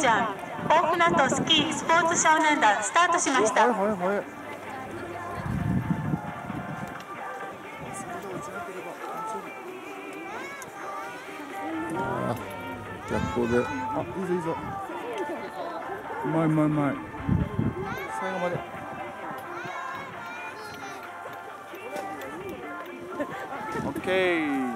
ちゃん大船渡スキースポーツ少年団スタートしました。 逆光で、あ、いいぞいいぞ。うまいうまいうまい。最後まで。オッケー。